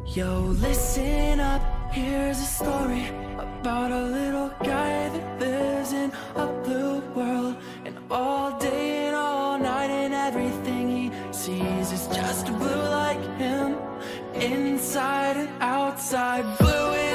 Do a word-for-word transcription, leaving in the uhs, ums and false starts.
Yo, listen up, here's a story about a little guy that lives in a blue world. And all day and all night and everything he sees is just blue like him, inside and outside. Blue